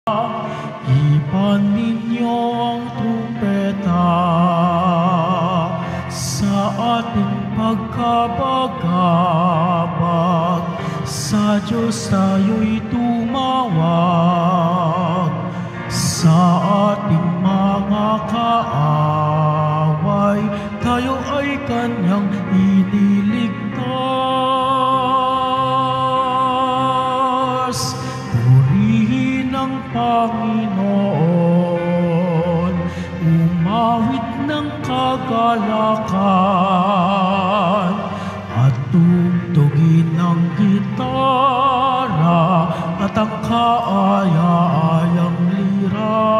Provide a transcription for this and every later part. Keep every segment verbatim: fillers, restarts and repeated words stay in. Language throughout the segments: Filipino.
Ipan ninyo ang trumpeta sa ating pagkabagabag. Sa Diyos tayo'y tumawag, sa ating mga kaaway tayo ay kanyang iniligtas. Purihin ang Panginoon, umawit ng kagalakan, at tugtugin ang gitara at ang kaaya-ayang lira.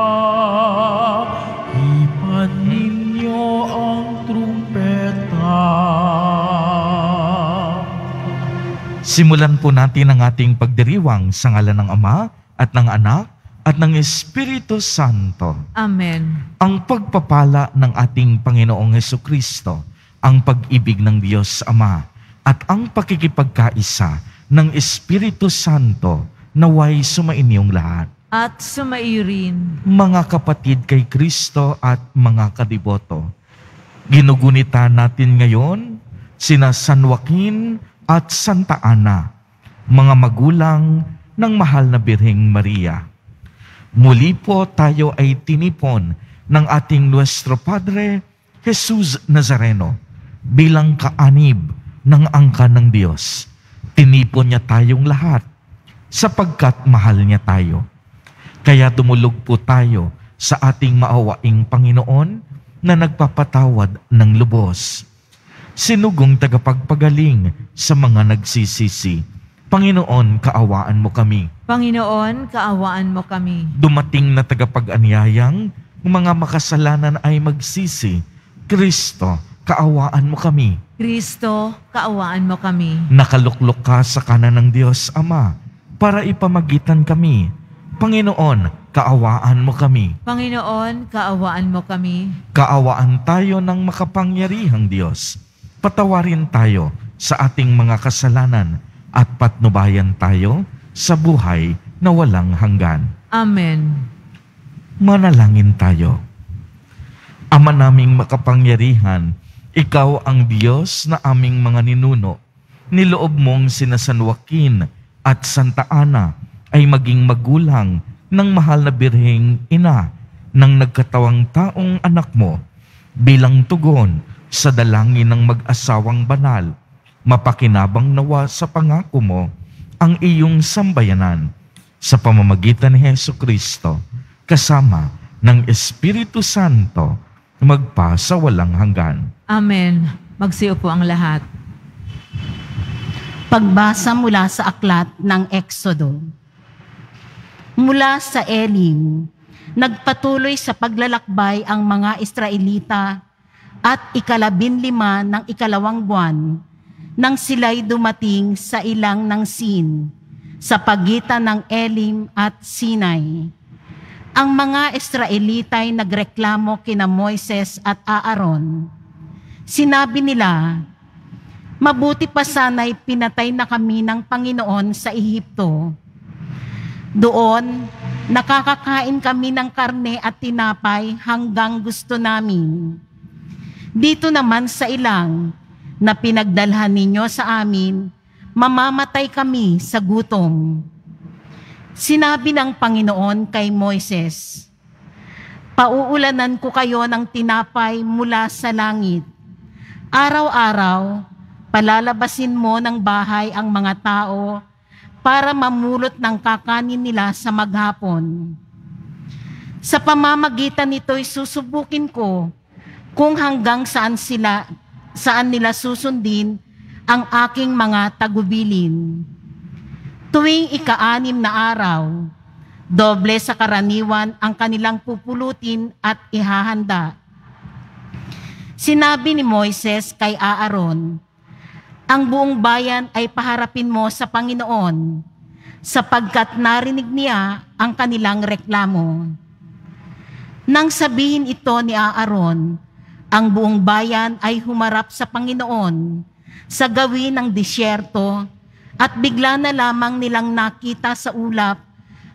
Ipan ninyo ang trumpeta. Simulan po natin ang ating pagdiriwang sa ngalan ng Ama at ng Anak at ng Espiritu Santo. Amen. Ang pagpapala ng ating Panginoong Hesukristo, ang pag-ibig ng Diyos Ama, at ang pakikipagkaisa ng Espiritu Santo naway sumainyong lahat. At sumaiyo rin. Mga kapatid kay Kristo at mga kadiboto, ginugunita natin ngayon sina San Joaquin at Santa Ana, mga magulang ng mahal na Birheng Maria. Muli po tayo ay tinipon ng ating Nuestro Padre Jesus Nazareno bilang kaanib ng angka ng Diyos. Tinipon niya tayong lahat sapagkat mahal niya tayo. Kaya dumulog po tayo sa ating maawaing Panginoon na nagpapatawad ng lubos. Sinugong tagapagpagaling sa mga nagsisisi. Panginoon, kaawaan mo kami. Panginoon, kaawaan mo kami. Dumating na tagapag-anyayang mga makasalanan ay magsisi. Kristo, kaawaan mo kami. Kristo, kaawaan mo kami. Nakaluklok ka sa kanan ng Diyos Ama para ipamagitan kami. Panginoon, kaawaan mo kami. Panginoon, kaawaan mo kami. Kaawaan tayo ng makapangyarihang Diyos. Patawarin tayo sa ating mga kasalanan at patnubayan tayo sa buhay na walang hanggan. Amen. Manalangin tayo. Ama naming makapangyarihan, Ikaw ang Diyos na aming mga ninuno. Niloob mong sina San Joaquin at Santa Ana ay maging magulang ng mahal na Birheng Ina ng nagkatawang taong anak mo bilang tugon sa dalangin ng mag-asawang banal. Mapakinabang nawa sa pangako mo ang iyong sambayanan sa pamamagitan ni Hesukristo kasama ng Espiritu Santo magpa sa walang hanggan. Amen. Magsiupo ang lahat. Pagbasa mula sa aklat ng Exodo. Mula sa Elim, nagpatuloy sa paglalakbay ang mga Israelita at ikalabinlima ng ikalawang buwan nang sila'y dumating sa ilang ng Sin, sa pagitan ng Elim at Sinai. Ang mga Israelita'y nagreklamo kina Moises at Aaron. Sinabi nila, mabuti pa sana'y pinatay na kami ng Panginoon sa Ehipto. Doon, nakakakain kami ng karne at tinapay hanggang gusto namin. Dito naman sa ilang, na pinagdalhan ninyo sa amin, mamamatay kami sa gutom. Sinabi ng Panginoon kay Moises, pauulanan ko kayo ng tinapay mula sa langit. Araw-araw, palalabasin mo ng bahay ang mga tao para mamulot ng kakanin nila sa maghapon. Sa pamamagitan nito'y susubukin ko kung hanggang saan sila saan nila susundin ang aking mga tagubilin. Tuwing ika-anim na araw, doble sa karaniwan ang kanilang pupulutin at ihahanda. Sinabi ni Moises kay Aaron, ang buong bayan ay paharapin mo sa Panginoon, sapagkat narinig niya ang kanilang reklamo. Nang sabihin ito ni Aaron, ang buong bayan ay humarap sa Panginoon sa gawin ng disyerto at bigla na lamang nilang nakita sa ulap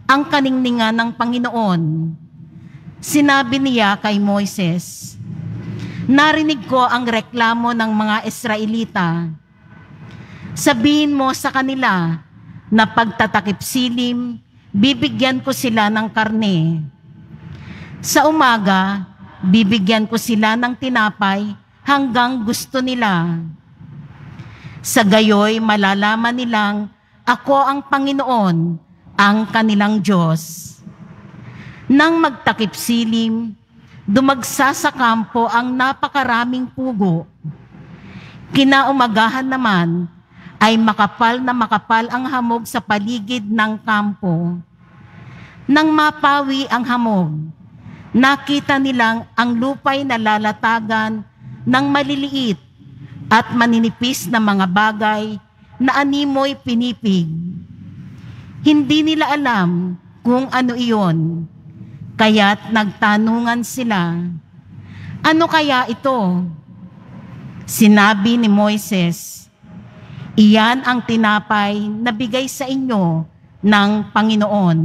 ang kaningningan ng Panginoon. Sinabi niya kay Moises, "Narinig ko ang reklamo ng mga Israelita. Sabihin mo sa kanila na pagtatakip silim, bibigyan ko sila ng karne. Sa umaga, bibigyan ko sila ng tinapay hanggang gusto nila. Sa gayoy, malalaman nilang ako ang Panginoon, ang kanilang Diyos." Nang magtakip silim, dumagsa sa kampo ang napakaraming pugo. Kinaumagahan naman ay makapal na makapal ang hamog sa paligid ng kampo. Nang mapawi ang hamog, nakita nilang ang lupa'y nalalatagan ng maliliit at maninipis na mga bagay na animoy pinipig. Hindi nila alam kung ano iyon, kaya't nagtanungan sila, "Ano kaya ito?" Sinabi ni Moises, "Iyan ang tinapay na bigay sa inyo ng Panginoon."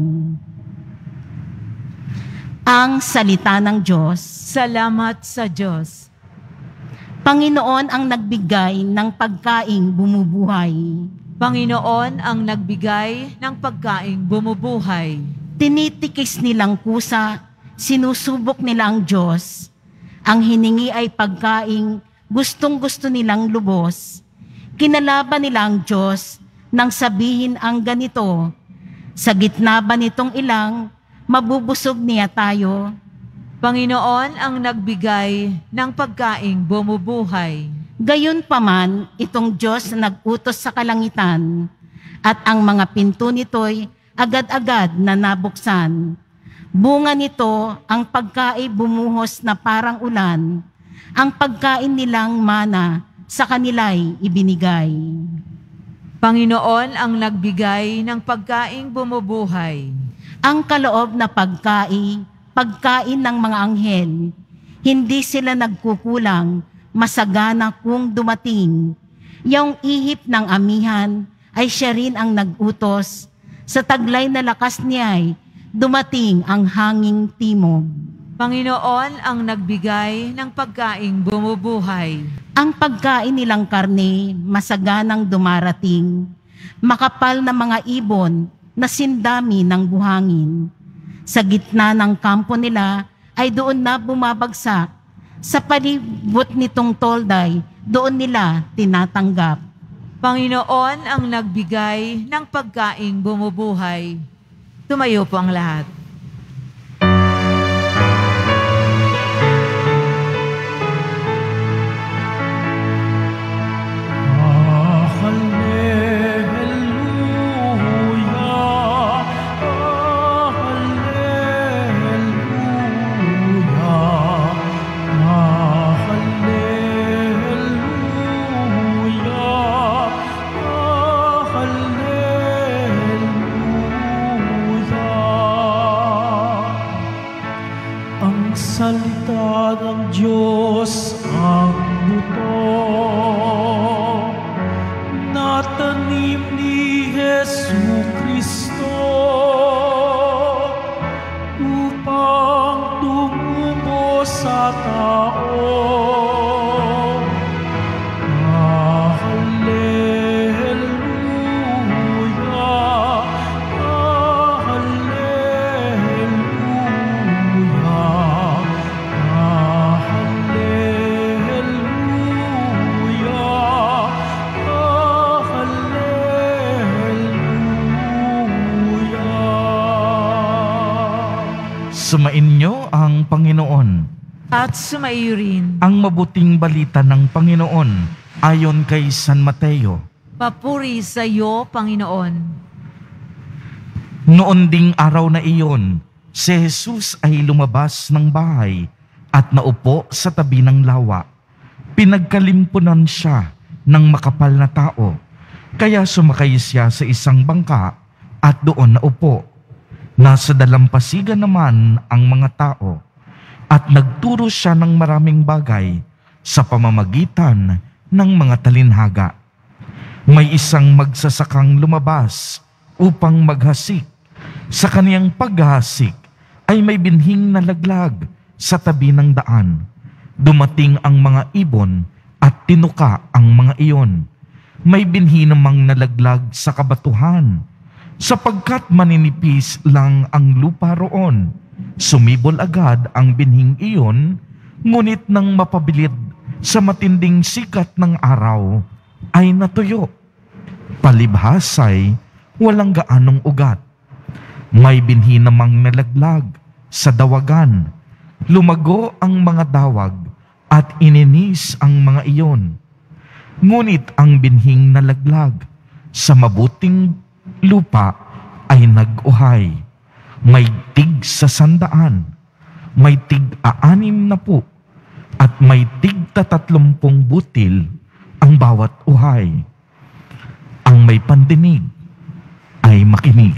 Ang salita ng Diyos. Salamat sa Diyos. Panginoon ang nagbigay ng pagkaing bumubuhay. Panginoon ang nagbigay ng pagkaing bumubuhay. Tinitikis nilang kusa, sinusubok nila ang Diyos. Ang hiningi ay pagkaing gustong-gusto nilang lubos. Kinalaban nila ang Diyos nang sabihin ang ganito, "Sa gitna ba nitong ilang, mabubusog niya tayo?" Panginoon ang nagbigay ng pagkaing bumubuhay. Gayunpaman, itong Diyos na nag-utos sa kalangitan, at ang mga pinto nito'y agad-agad na nabuksan. Bunga nito ang pagkain bumuhos na parang ulan, ang pagkain nilang mana sa kanila'y ibinigay. Panginoon ang nagbigay ng pagkaing bumubuhay. Ang kaloob na pagkain, pagkain ng mga anghel, hindi sila nagkukulang, masagana kung dumating. Yung ihip ng amihan ay siya rin ang nag-utos. Sa taglay na lakas niya'y dumating ang hanging timog. Panginoon ang nagbigay ng pagkaing bumubuhay. Ang pagkain nilang karne, masaganang dumarating, makapal na mga ibon na sindami ng buhangin. Sa gitna ng kampo nila ay doon na bumabagsak. Sa palibot nitong tolday, doon nila tinatanggap. Panginoon ang nagbigay ng pagkaing bumubuhay. Tumayo po ang lahat. Ah, hallelujah, ah, hallelujah, ah, hallelujah, ah, hallelujah. Ang salita ng Diyos ang buto na tanim ni Jesucristo upang tumubo sa tao. Ah, hallelujah, ah, hallelujah, ah, hallelujah, ah, hallelujah. Sumainyo ang Panginoon. At sumaiyo rin. Ang mabuting balita ng Panginoon ayon kay San Mateo. Papuri sa iyo, Panginoon. Noon ding araw na iyon, si Jesus ay lumabas ng bahay at naupo sa tabi ng lawa. Pinagkalimpunan siya ng makapal na tao, kaya sumakay siya sa isang bangka at doon naupo. Nasa dalampasigan naman ang mga tao at nagturo siya ng maraming bagay sa pamamagitan ng mga talinhaga. May isang magsasakang lumabas upang maghasik Sa kaniyang paghasik ay may binhing nalaglag sa tabi ng daan. Dumating ang mga ibon at tinuka ang mga iyon. May binhi namang nalaglag sa kabatuhan, sapagkat maninipis lang ang lupa roon. Sumibol agad ang binhing iyon, ngunit nang mapabilid sa matinding sikat ng araw, ay natuyo. Palibhasay, walang gaanong ugat. May binhi namang nalaglag sa dawagan. Lumago ang mga dawag at ininis ang mga iyon. Ngunit ang binhing nalaglag sa mabuting lupa ay nag-uhay. May tig sa sandaan, may tig aanim na po, at may tig tatatlumpong butil ang bawat uhay. Ang may pandinig ay makinig.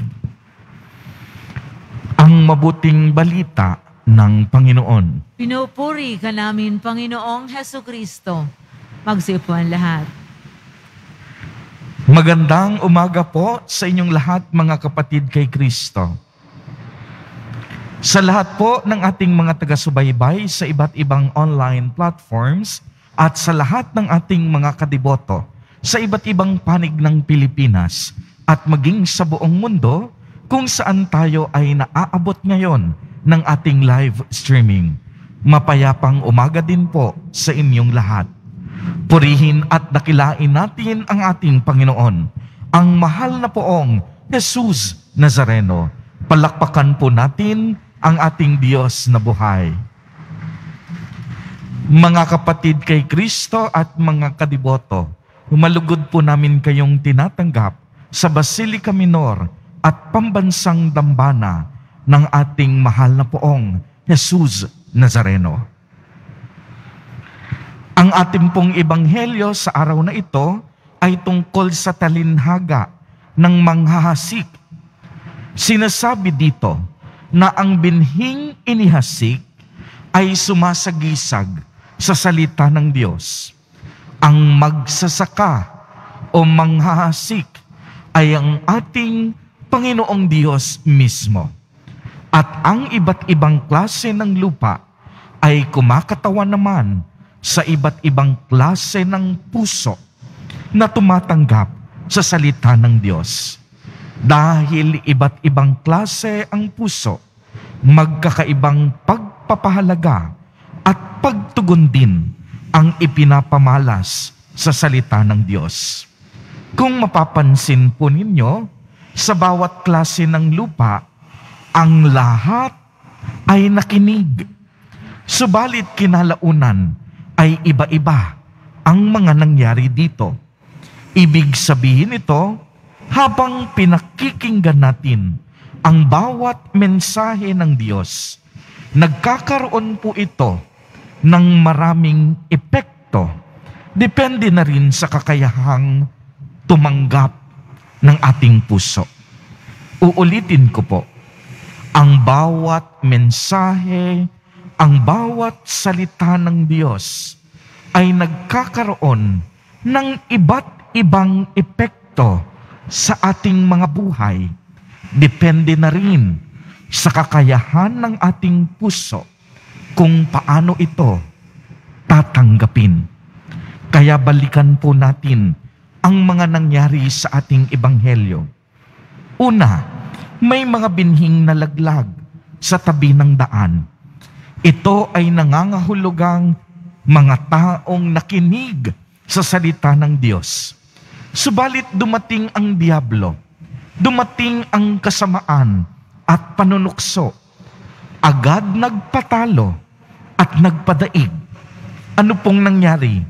Ang mabuting balita ng Panginoon. Pinupuri ka namin, Panginoong Hesukristo. Magsiupuan lahat. Magandang umaga po sa inyong lahat, mga kapatid kay Kristo. Sa lahat po ng ating mga taga-subaybay sa iba't ibang online platforms at sa lahat ng ating mga kadiboto sa iba't ibang panig ng Pilipinas at maging sa buong mundo kung saan tayo ay naaabot ngayon ng ating live streaming. Mapayapang umaga din po sa inyong lahat. Purihin at dakilain natin ang ating Panginoon, ang mahal na poong Jesus Nazareno. Palakpakan po natin ang ating Diyos na buhay. Mga kapatid kay Kristo at mga kadiboto, humalugod po namin kayong tinatanggap sa Basilica Minor at pambansang dambana ng ating mahal na poong Jesus Nazareno. Ang ating pong ebanghelyo sa araw na ito ay tungkol sa talinhaga ng manghahasik. Sinasabi dito na ang binhing inihasik ay sumasagisag sa salita ng Diyos. Ang magsasaka o manghahasik ay ang ating Panginoong Diyos mismo. At ang iba't ibang klase ng lupa ay kumakatawan naman sa iba't ibang klase ng puso na tumatanggap sa salita ng Diyos. Dahil iba't ibang klase ang puso, magkakaibang pagpapahalaga at pagtugon din ang ipinapamalas sa salita ng Diyos. Kung mapapansin po ninyo, sa bawat klase ng lupa, ang lahat ay nakinig. Subalit kinalaunan ay iba-iba ang mga nangyari dito. Ibig sabihin ito, habang pinakikinggan natin ang bawat mensahe ng Diyos, nagkakaroon po ito ng maraming epekto. Depende na rin sa kakayahang tumanggap ng ating puso. Uulitin ko po, ang bawat mensahe, ang bawat salita ng Diyos ay nagkakaroon ng iba't ibang epekto sa ating mga buhay. Depende na rin sa kakayahan ng ating puso kung paano ito tatanggapin. Kaya balikan po natin ang mga nangyari sa ating ebanghelyo. Una, may mga binhing nalaglag sa tabi ng daan. Ito ay nangangahulugang mga taong nakinig sa salita ng Diyos. Subalit dumating ang diablo, dumating ang kasamaan at panunukso. Agad nagpatalo at nagpadaig. Ano pong nangyari?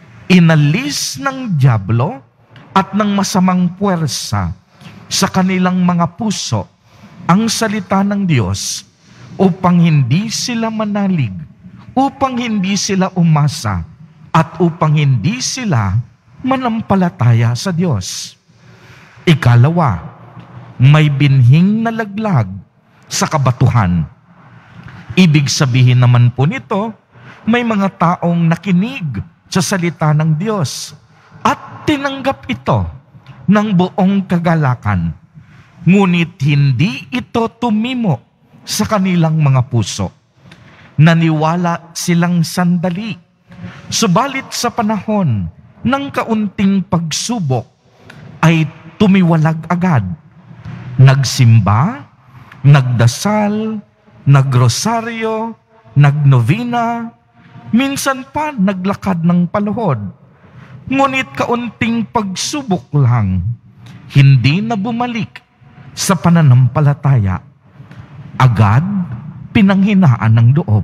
Inalis ng diablo at ng masamang puwersa sa kanilang mga puso ang salita ng Diyos upang hindi sila manalig, upang hindi sila umasa, at upang hindi sila manampalataya sa Diyos. Ikalawa, may binhing nalaglag sa kabatuhan. Ibig sabihin naman po nito, may mga taong nakinig sa salita ng Diyos at tinanggap ito ng buong kagalakan. ngunit hindi ito tumimo sa kanilang mga puso. Naniwala silang sandali, subalit sa panahon ng kaunting pagsubok ay tumiwalag agad. Nagsimba, nagdasal, nagrosaryo, nagnovena, minsan pa naglakad ng paluhod. Ngunit kaunting pagsubok lang, hindi na bumalik sa pananampalataya. Agad pinanghinaan ng loob.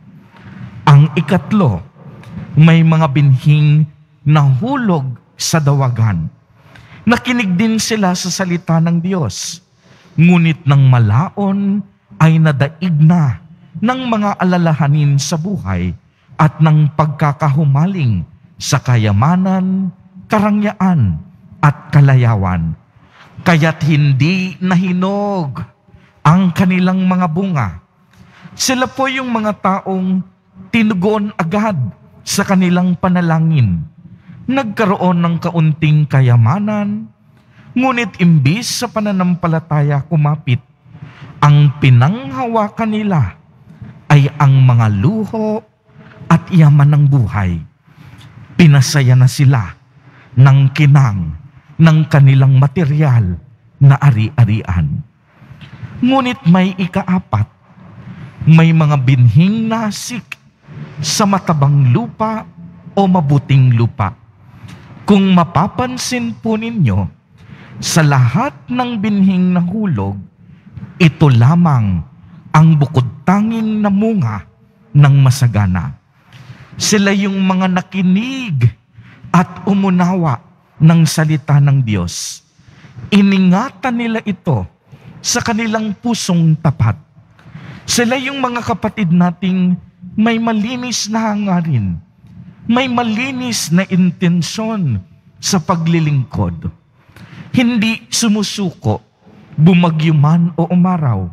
Ang ikatlo, may mga binhing nahulog sa dawagan. Nakinig din sila sa salita ng Diyos, ngunit ng malaon ay nadaig na ng mga alalahanin sa buhay at ng pagkakahumaling sa kayamanan, karangyaan at kalayawan. Kaya't hindi nahinog ang kanilang mga bunga. Sila po yung mga taong tinugon agad sa kanilang panalangin. Nagkaroon ng kaunting kayamanan, ngunit imbis sa pananampalataya kumapit, ang pinanghawakan nila ay ang mga luho at yaman ng buhay. Pinasaya na sila ng kinang ng kanilang material na ari-arian. Ngunit may ikaapat, may mga binhing nasik sa matabang lupa o mabuting lupa. Kung mapapansin po ninyo, sa lahat ng binhing nahulog, ito lamang ang bukod tanging namunga ng masagana. Sila yung mga nakinig at umunawa ng salita ng Diyos. Iningatan nila ito sa kanilang pusong tapat. Sila yung mga kapatid nating may malinis na hangarin, may malinis na intensyon sa paglilingkod. Hindi sumusuko, bumagyo man o umaraw,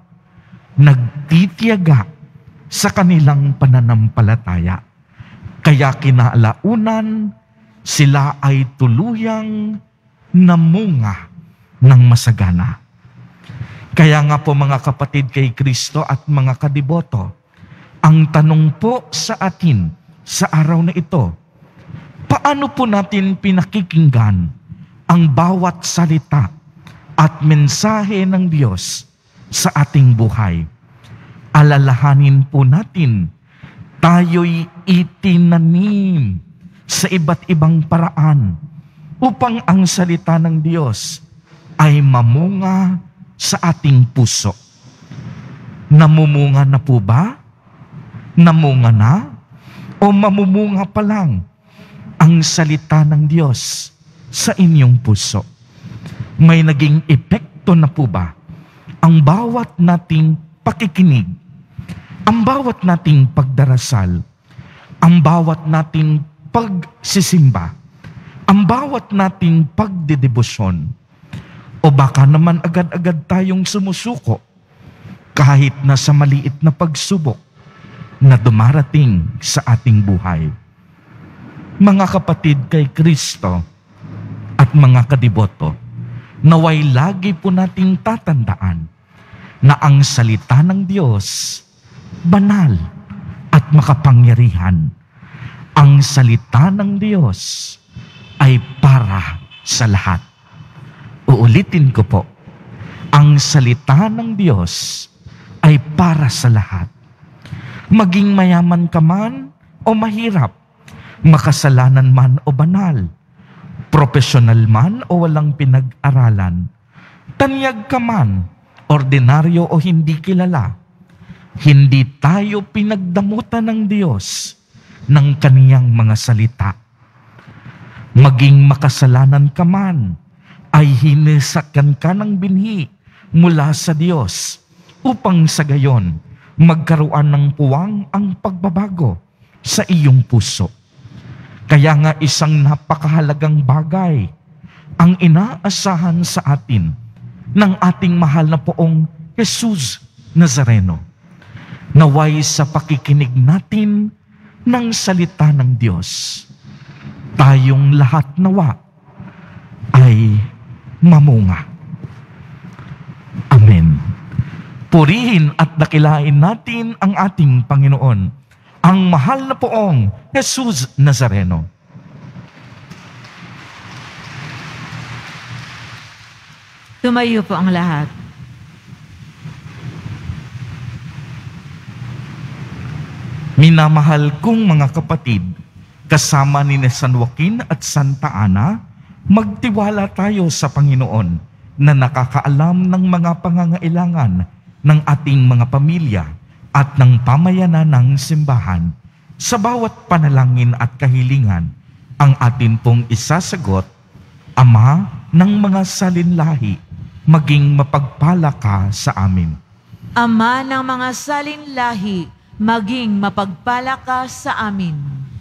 nagtitiyaga sa kanilang pananampalataya. Kaya kinaalaunan, sila ay tuluyang namunga ng masagana. Kaya nga po mga kapatid kay Kristo at mga kadiboto, ang tanong po sa atin sa araw na ito, paano po natin pinakikinggan ang bawat salita at mensahe ng Diyos sa ating buhay? Alalahanin po natin, tayo'y itinanim sa iba't ibang paraan upang ang salita ng Diyos ay mamunga sa ating puso. Namumunga na po ba? Namunga na? O mamumunga pa lang ang salita ng Diyos sa inyong puso? May naging epekto na po ba ang bawat nating pakikinig, ang bawat nating pagdarasal, ang bawat nating pagsisimba, ang bawat nating pagdedebosyon? O baka naman agad-agad tayong sumusuko kahit na sa maliit na pagsubok na dumarating sa ating buhay? Mga kapatid kay Kristo at mga kadiboto, naway lagi po nating tatandaan na ang salita ng Diyos banal at makapangyarihan. Ang salita ng Diyos ay para sa lahat. Uulitin ko po, ang salita ng Diyos ay para sa lahat. Maging mayaman ka man o mahirap, makasalanan man o banal, profesional man o walang pinag-aralan, tanyag ka man, ordinaryo o hindi kilala, hindi tayo pinagdamutan ng Diyos ng kaniyang mga salita. Maging makasalanan ka man, ay hinisakan ka ng binhi mula sa Diyos upang sa gayon magkaroon ng puwang ang pagbabago sa iyong puso. Kaya nga isang napakahalagang bagay ang inaasahan sa atin ng ating mahal na poong Jesus Nazareno. Naway sa pakikinig natin ng salita ng Diyos, tayong lahat nawa ay mamunga. Amen. Purihin at dakilain natin ang ating Panginoon, ang mahal na poong Jesus Nazareno. Tumayo po ang lahat. Minamahal kong mga kapatid, kasama ni San Joaquin at Santa Ana, magtiwala tayo sa Panginoon na nakakaalam ng mga pangangailangan ng ating mga pamilya at ng pamayanan ng simbahan. Sa bawat panalangin at kahilingan, ang atin pong isasagot, Ama ng mga salinlahi, maging mapagpala ka sa amin. Ama ng mga salinlahi, maging mapagpala ka sa amin.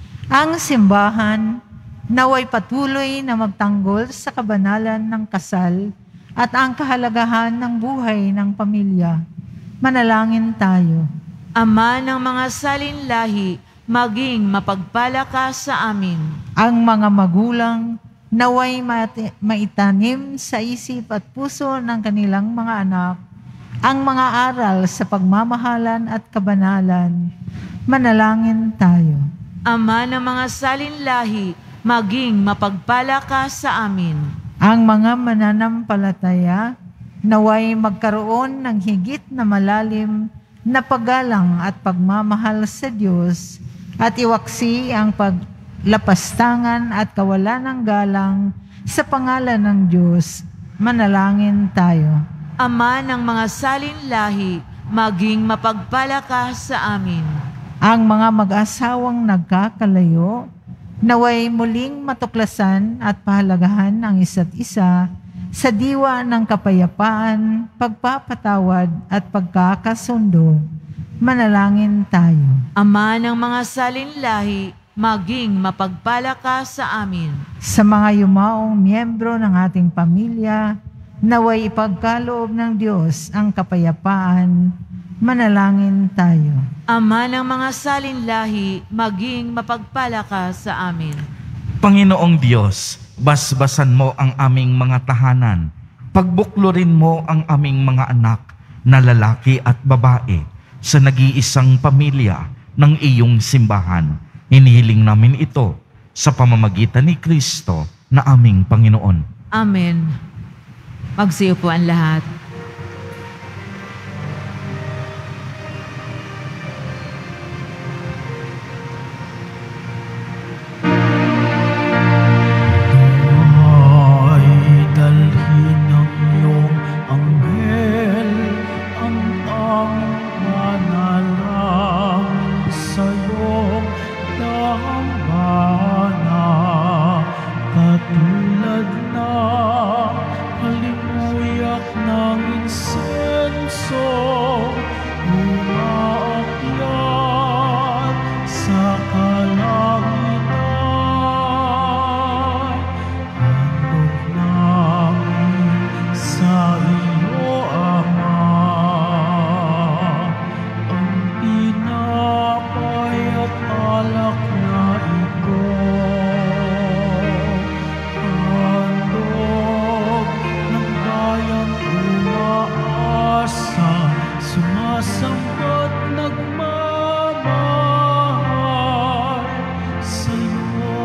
Ang simbahan naway patuloy na magtanggol sa kabanalan ng kasal at ang kahalagahan ng buhay ng pamilya. Manalangin tayo. Ama ng mga salinlahi, maging mapagpala ka sa amin. Ang mga magulang naway mati- maitanim sa isip at puso ng kanilang mga anak ang mga aral sa pagmamahalan at kabanalan. Manalangin tayo. Ama ng mga salinlahi, maging mapagpala ka sa amin. Ang mga mananampalataya naway magkaroon ng higit na malalim na paggalang at pagmamahal sa Diyos at iwaksi ang paglapastangan at kawalan ng galang sa pangalan ng Diyos. Manalangin tayo. Ama ng mga salinlahi, maging mapagpala ka sa amin. Ang mga mag-asawang nagkakalayo naway muling matuklasan at pahalagahan ang isa't isa sa diwa ng kapayapaan, pagpapatawad at pagkakasundo. Manalangin tayo. Ama ng mga salinlahi, maging mapagpala ka sa amin. Sa mga yumaong miyembro ng ating pamilya, naway ipagkaloob ng Diyos ang kapayapaan. Manalangin tayo. Ama ng mga salinlahi, maging mapagpala ka sa amin. Panginoong Diyos, basbasan mo ang aming mga tahanan. Pagbuklurin mo ang aming mga anak na lalaki at babae sa nag-iisang pamilya ng iyong simbahan. Hinihiling namin ito sa pamamagitan ni Kristo na aming Panginoon. Amen. Magsiupuan lahat. Ay dalhin ng iyong anghel ang tanging manalangin sa iyong dambana, katulad na halimuyak ng insenso umaakyat sa kalangitan. Handog namin sa iyo, Ama, ang tinapay at alak na ito. Handog ng bayang umaasa, sumasambat nagmamahal sa iyo.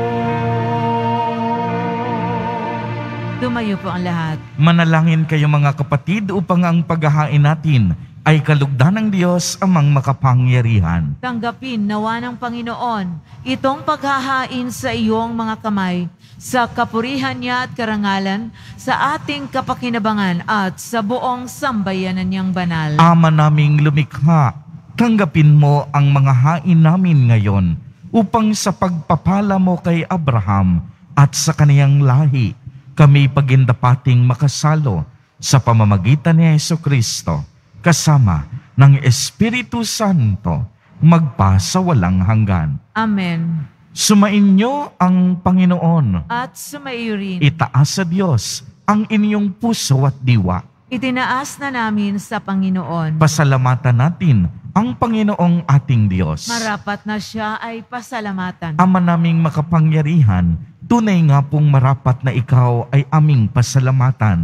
Tumayo po ang lahat. Manalangin kayo mga kapatid upang ang paghahain natin ay kalugdan ng Diyos amang makapangyarihan. Tanggapin nawa ng Panginoon itong paghahain sa iyong mga kamay, sa kapurihan niya at karangalan, sa ating kapakinabangan at sa buong sambayanan niyang banal. Ama naming lumikha, tanggapin mo ang mga hain namin ngayon upang sa pagpapala mo kay Abraham at sa kaniyang lahi, kami pagindapating makasalo sa pamamagitan ni Jesucristo, kasama ng Espiritu Santo, magpa sa walang hanggan. Amen. Sumainyo ang Panginoon. At sumaiyo rin. Itaas sa Diyos ang inyong puso at diwa. Itinaas na namin sa Panginoon. Pasalamatan natin ang Panginoong ating Diyos. Marapat na siya ay pasalamatan. Ama naming makapangyarihan, tunay nga pong marapat na ikaw ay aming pasalamatan.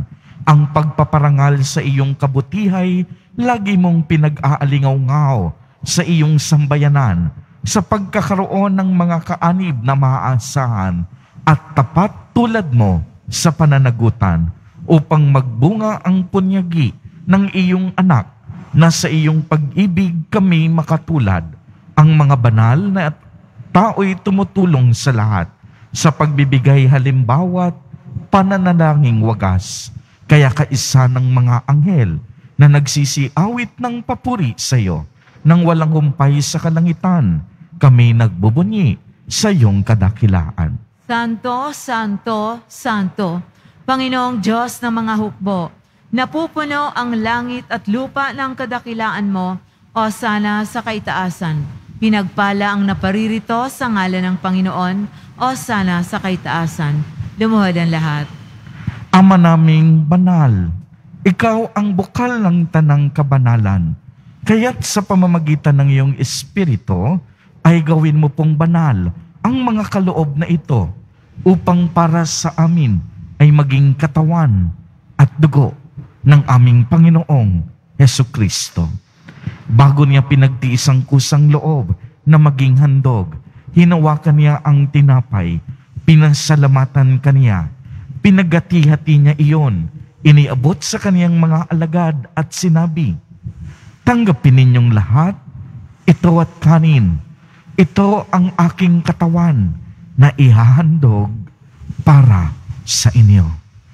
Ang pagpaparangal sa iyong kabutihay, lagi mong pinag-aalingaw-ngaw sa iyong sambayanan sa pagkakaroon ng mga kaanib na maaasahan at tapat tulad mo sa pananagutan upang magbunga ang punyagi ng iyong anak na sa iyong pag-ibig kami makatulad. Ang mga banal na tao'y tumutulong sa lahat sa pagbibigay halimbawa't pananalangin wagas. Kaya kaisa ng mga anghel na nagsisiawit ng papuri sa iyo nang walang humpay sa kalangitan, kami nagbubunyi sa iyong kadakilaan. Santo, Santo, Santo, Panginoong Diyos ng mga hukbo, napupuno ang langit at lupa ng kadakilaan mo, o sana sa kaitaasan. Pinagpala ang naparirito sa ngalan ng Panginoon, o sana sa kaitaasan. Lumuhod ang lahat. Ama naming banal, ikaw ang bukal ng tanang kabanalan. Kaya't sa pamamagitan ng iyong Espiritu, ay gawin mo pong banal ang mga kaloob na ito upang para sa amin ay maging katawan at dugo ng aming Panginoong Hesukristo. Bago niya pinagtiis ang kusang loob na maging handog, hinawakan niya ang tinapay, pinasalamatan kaniya, pinagati-hati niya iyon, iniabot sa kaniyang mga alagad at sinabi, "Tanggapin ninyong lahat, ito at kanin. Ito ang aking katawan na ihahandog para sa inyo."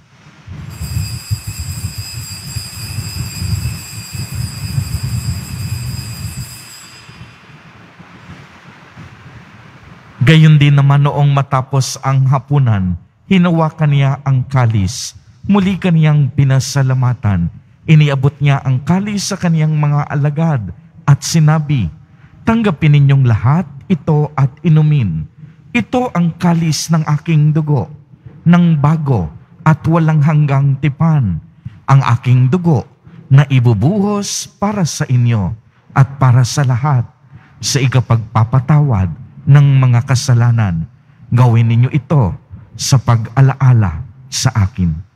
Gayon din naman noong matapos ang hapunan, hinawakan niya ang kalis. Muli kaniyang pinasalamatan. Iniabot niya ang kalis sa kaniyang mga alagad at sinabi, "Tanggapin ninyong lahat ito at inumin. Ito ang kalis ng aking dugo, ng bago at walang hanggang tipan. Ang aking dugo na ibubuhos para sa inyo at para sa lahat sa ikapagpapatawad ng mga kasalanan. Gawin ninyo ito sa pag-alaala sa akin."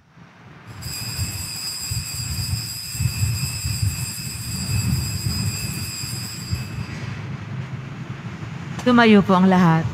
Tumayo po ang lahat.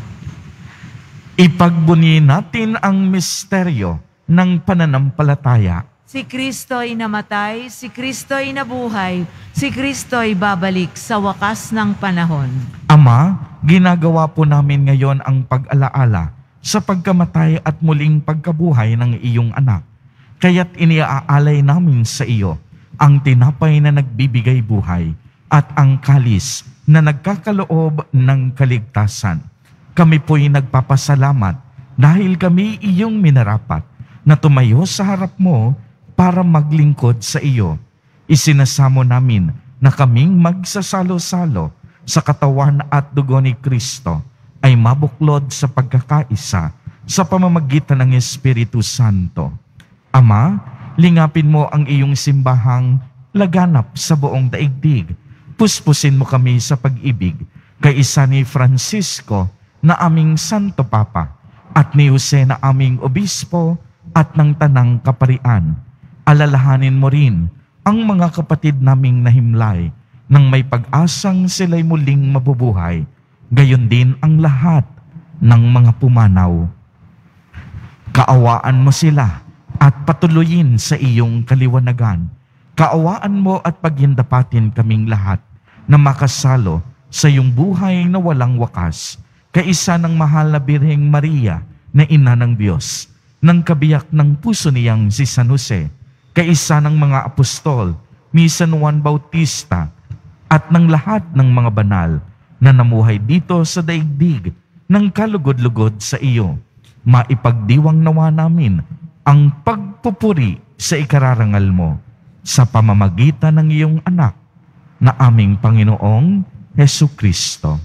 Ipagbunyi natin ang misteryo ng pananampalataya. Si Kristo'y namatay, si Kristo'y nabuhay, si Kristo'y babalik sa wakas ng panahon. Ama, ginagawa po namin ngayon ang pag-alaala sa pagkamatay at muling pagkabuhay ng iyong anak. Kaya't iniaalay namin sa iyo ang tinapay na nagbibigay buhay at ang kalis na nagkakaloob ng kaligtasan. Kami po'y nagpapasalamat dahil kami iyong minarapat na tumayo sa harap mo para maglingkod sa iyo. Isinasamo namin na kaming magsasalo-salo sa katawan at dugo ni Kristo ay mabuklod sa pagkakaisa sa pamamagitan ng Espiritu Santo. Ama, lingapin mo ang iyong simbahang laganap sa buong daigdig. Puspusin mo kami sa pag-ibig kay isa ni Francisco na aming Santo Papa at ni Jose na aming Obispo at ng Tanang Kaparian. Alalahanin mo rin ang mga kapatid naming nahimlay nang may pag-asang sila'y muling mabubuhay. Gayon din ang lahat ng mga pumanaw. Kaawaan mo sila at patuloyin sa iyong kaliwanagan. Kaawaan mo at paghindapatin kaming lahat na makasalo sa iyong buhay na walang wakas, kaisa ng mahal na Birheng Maria na Ina ng Diyos, ng kabiyak ng puso niyang si San Jose, kaisa ng mga apostol ni San Juan Bautista, at ng lahat ng mga banal na namuhay dito sa daigdig ng kalugod-lugod sa iyo. Maipagdiwang nawa namin ang pagpupuri sa ikararangal mo sa pamamagitan ng iyong anak na aming Panginoong Hesukristo.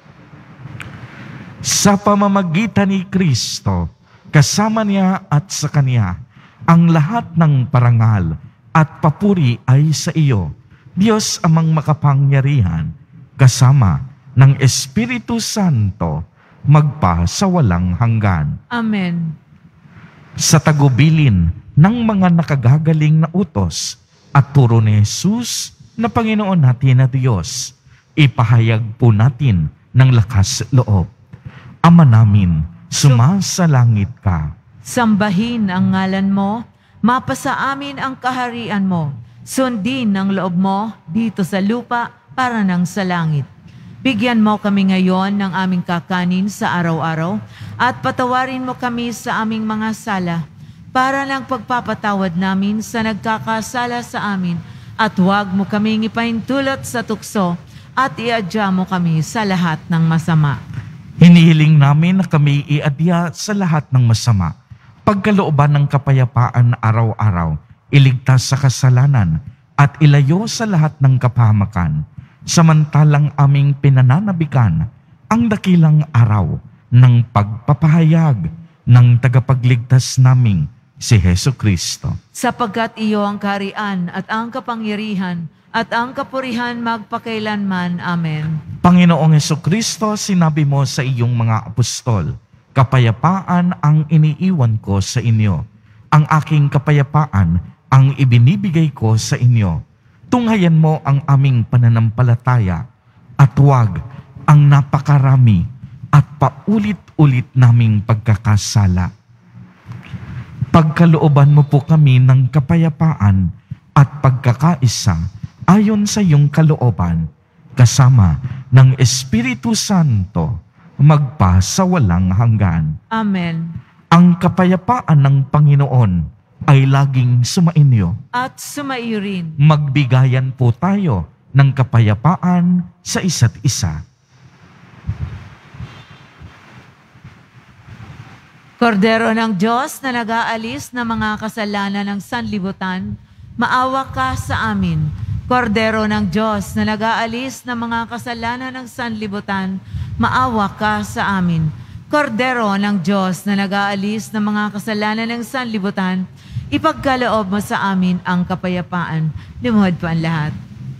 Sa pamamagitan ni Kristo, kasama niya at sa Kanya, ang lahat ng parangal at papuri ay sa iyo, Diyos amang makapangyarihan, kasama ng Espiritu Santo, magpa sa walang hanggan. Amen. Sa tagubilin ng mga nakagagaling na utos at turo ni Jesus na Panginoon natin na Diyos. Ipahayag po natin ng lakas loob. Ama namin, sumasalangit ka. Sambahin ang ngalan mo, mapasa amin ang kaharian mo, sundin ang loob mo dito sa lupa para nang sa langit. Bigyan mo kami ngayon ng aming kakanin sa araw-araw at patawarin mo kami sa aming mga sala para ng pagpapatawad namin sa nagkakasala sa amin at huwag mo kaming ipaintulot sa tukso at iadya mo kami sa lahat ng masama. Hinihiling namin na kami iadya sa lahat ng masama. Pagkalooban ng kapayapaan araw-araw, iligtas sa kasalanan at ilayo sa lahat ng kapahamakan. Samantalang aming pinananabikan ang dakilang araw ng pagpapahayag ng tagapagligtas naming si Hesu Kristo. Sapagkat iyo ang kaharian at ang kapangyarihan at ang kapurihan magpakailanman. Amen. Panginoong Hesu Kristo, sinabi mo sa iyong mga apostol, kapayapaan ang iniiwan ko sa inyo. Ang aking kapayapaan ang ibinibigay ko sa inyo. Tunghayan mo ang aming pananampalataya at huwag ang napakarami at paulit-ulit naming pagkakasala. Pagkalooban mo po kami ng kapayapaan at pagkakaisa ayon sa iyong kalooban, kasama ng Espiritu Santo, magpa sa walang hanggan. Amen. Ang kapayapaan ng Panginoon ay laging sumainyo. At sumaiyo rin. Magbigayan po tayo ng kapayapaan sa isa't isa. Kordero ng Diyos na nag-aalis ng mga kasalanan ng sanlibutan, maawa ka sa amin. Kordero ng Diyos na nag-aalis ng mga kasalanan ng sanlibutan, maawa ka sa amin. Kordero ng Diyos na nag-aalis ng mga kasalanan ng sanlibutan, ipagkaloob mo sa amin ang kapayapaan. Lumuhod po ang lahat.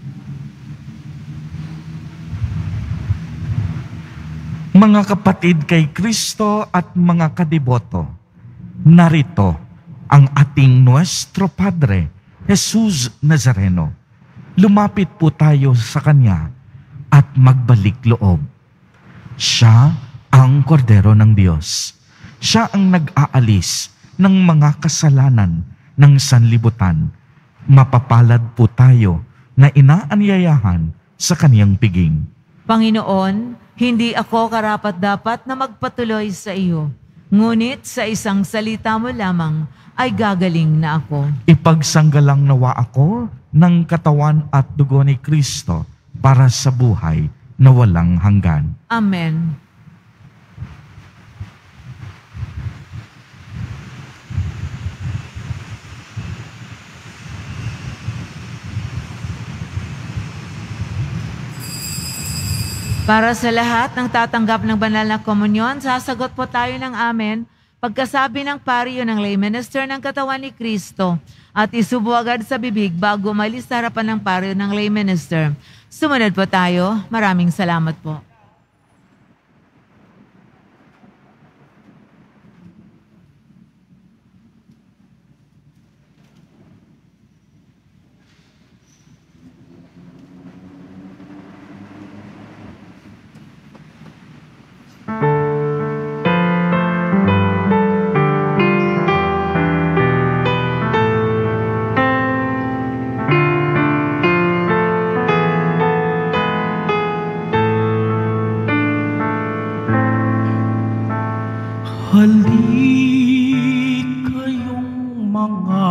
Mga kapatid kay Kristo at mga kadiboto, narito ang ating Nuestro Padre, Jesus Nazareno. Lumapit po tayo sa Kanya at magbalik loob. Siya ang Kordero ng Diyos. Siya ang nag-aalis ng mga kasalanan ng sanlibutan. Mapapalad po tayo na inaanyayahan sa Kaniyang piging. Panginoon, hindi ako karapat-dapat na magpatuloy sa iyo. Ngunit sa isang salita mo lamang ay gagaling na ako. Ipagsanggalang nawa ako ng katawan at dugo ni Kristo para sa buhay na walang hanggan. Amen. Para sa lahat ng tatanggap ng banal na komunyon, sasagot po tayo ng amen pagkasabi ng pariyo ng lay minister ng katawan ni Kristo at isubo agad sa bibig bago umalis sa harapan ng pariyo ng lay minister. Sumunod po tayo. Maraming salamat po. Halik kayong mga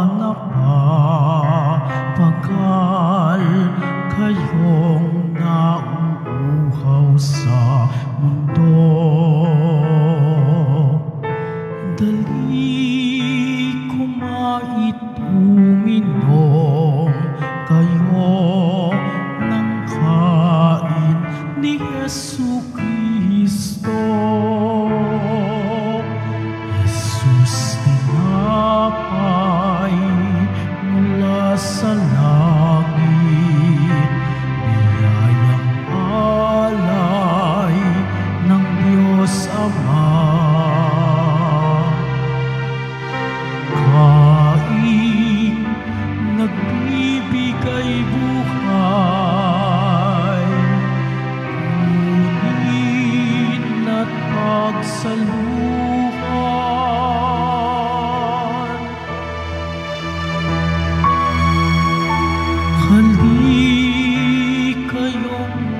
napapagal, kayong nauuhaw sa mundo. Dali kumait uminom kayo ng kain ni Jesu Kristo. Jesus tinapay mula sa langit, biyayang alay ng Diyos Ama.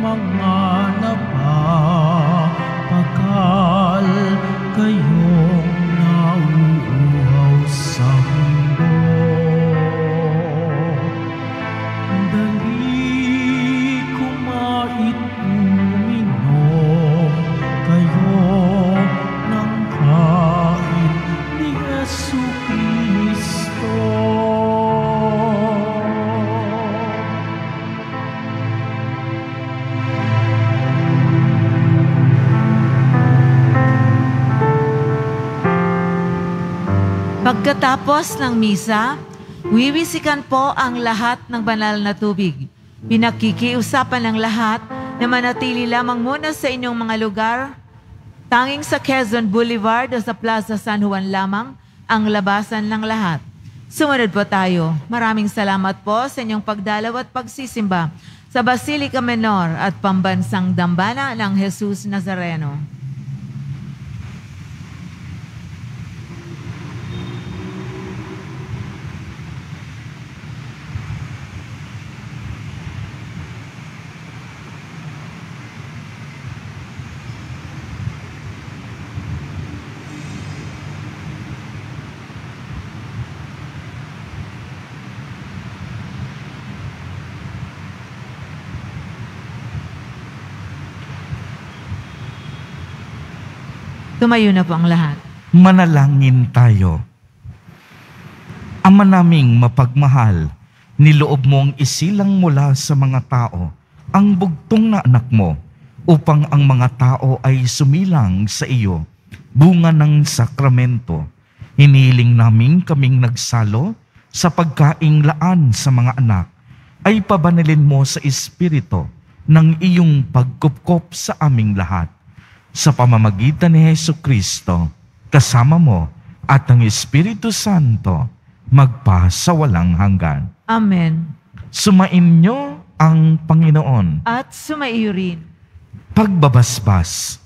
mga napapagal, kayong nauuhaw sa mundo. Dali kumait uminom, kayo ng kain ni Jesu Cristo. Pagkatapos ng misa, wiwisikan po ang lahat ng banal na tubig. Pinakikiusapan ng lahat na manatili lamang muna sa inyong mga lugar. Tanging sa Quezon Boulevard o sa Plaza San Juan lamang ang labasan ng lahat. Sumunod po tayo. Maraming salamat po sa inyong pagdalaw at pagsisimba sa Basilica Menor at Pambansang Dambana ng Jesus Nazareno. Tumayo na po ang lahat. Manalangin tayo. Ama naming mapagmahal, niloob mong isilang mula sa mga tao ang bugtong na anak mo upang ang mga tao ay sumilang sa iyo, bunga ng sakramento. Hiniling namin kaming nagsalo sa pagkaing laan sa mga anak, ay pabanalin mo sa Espiritu ng iyong pagkupkop sa aming lahat. Sa pamamagitan ni Hesu Kristo, kasama mo at ang Espiritu Santo, magpasawalang hanggan. Amen. Sumainyo ang Panginoon. At sumaiyo rin. Pagbabasbas.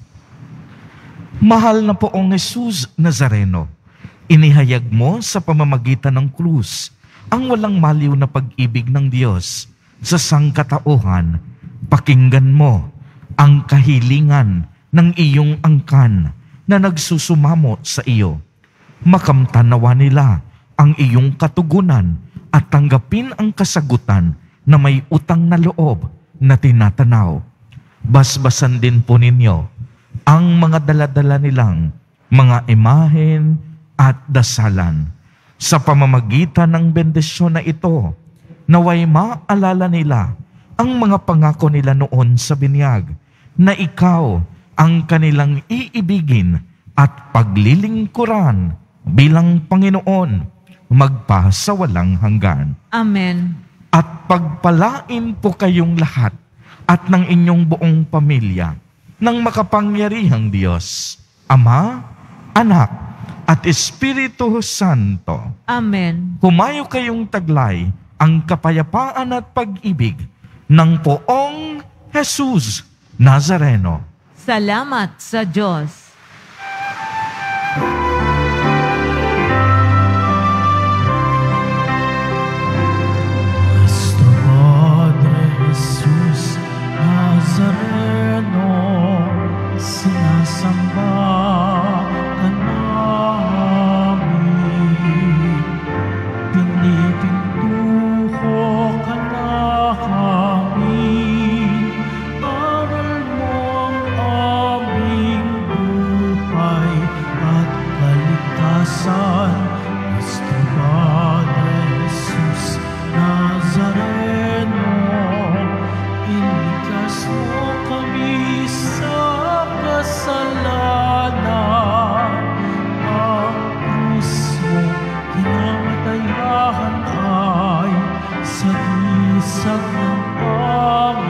Mahal na poong Jesus Nazareno, inihayag mo sa pamamagitan ng krus ang walang maliw na pag-ibig ng Diyos sa sangkatauhan. Pakinggan mo ang kahilingan ng iyong angkan na nagsusumamo sa iyo. Makamtanawa nila ang iyong katugunan at tanggapin ang kasagutan na may utang na loob na tinatanaw. Basbasan din po ninyo ang mga daladala nilang mga imahen at dasalan. Sa pamamagitan ng bendisyon na ito, naway maalala nila ang mga pangako nila noon sa binyag na ikaw ang kanilang iibigin at paglilingkuran bilang Panginoon magpasawalang hanggan. Amen. At pagpalain po kayong lahat at ng inyong buong pamilya ng makapangyarihang Diyos, Ama, Anak, at Espiritu Santo. Amen. Humayo kayong taglay ang kapayapaan at pag-ibig ng poong Jesus Nazareno. Salamat sa Diyos. Nuestro Padre Jesus Nazareno, sinasamba ka namin, pinipintuho ka namin, aral mo ang aming buhay at kaligtasan. Nuestro Padre Jesus Nazareno, iligtas mo kami sa kasalanan. Ang krus mo kinamatayan ay sagisag ng